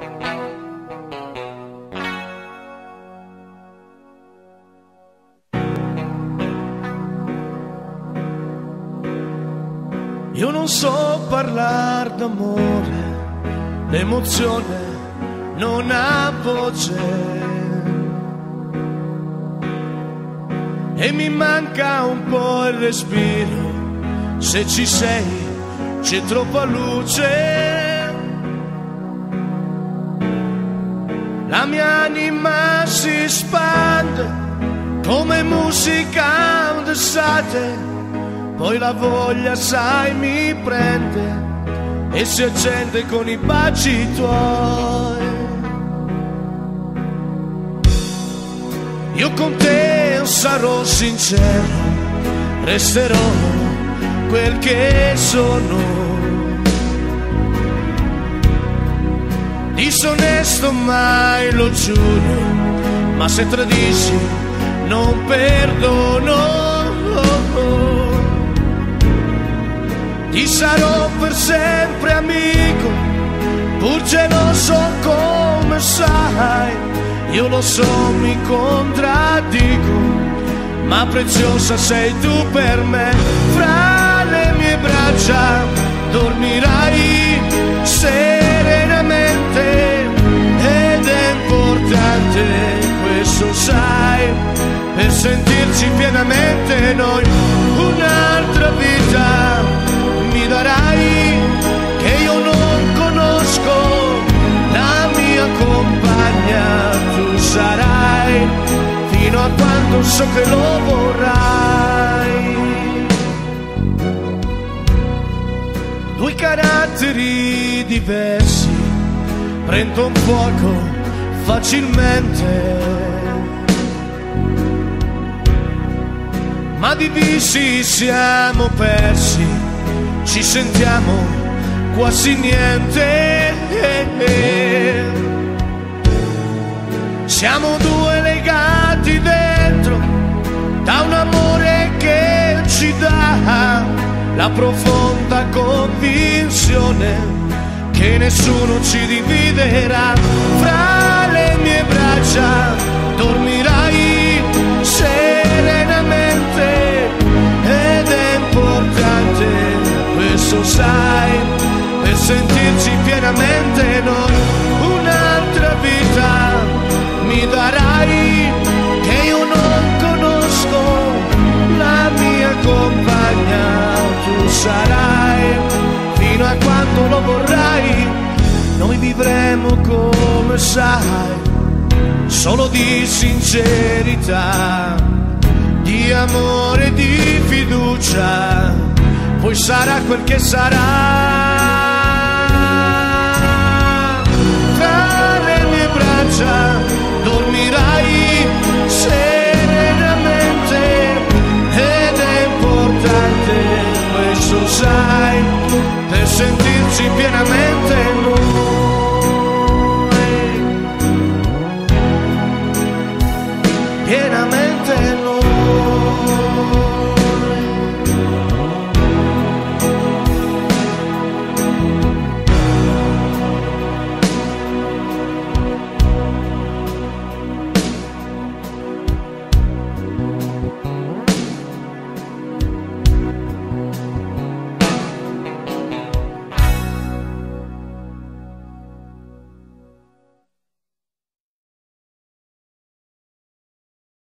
Io non so parlare d'amore, l'emozione non ha voce e mi manca un po' il respiro. Se ci sei c'è troppa luce, la mia anima si espande come musica d'estate. Poi la voglia, sai, mi prende e si accende con i baci tuoi. Io con te sarò sincero, resterò quel che sono. Disonesto mai, lo giuro, ma se tradisci non perdono. Ti sarò per sempre amico, pur geloso come sai. Io lo so, mi contraddico, ma preziosa sei tu per me. Fra le mie braccia dormirai serenamente ed è importante, questo sai, per sentirci pienamente noi. Un'altra vita mi darai che io non conosco, la mia compagna tu sarai fino a quando so che lo vorrai. Due caratteri diversi prendono fuoco facilmente, ma divisi siamo persi, ci sentiamo quasi niente. Siamo due legati dentro da un amore che ci dà la profonda convinzione che nessuno ci dividerà. Fra le mie braccia dormirai serenamente ed è importante, questo sai, per sentirci pienamente noi. Un'altra vita mi darai che io non conosco, la mia compagna tu sarai fino a quando lo vorrai. Noi vivremo come sai, solo di sincerità, di amore, di fiducia. Poi sarà quel che sarà.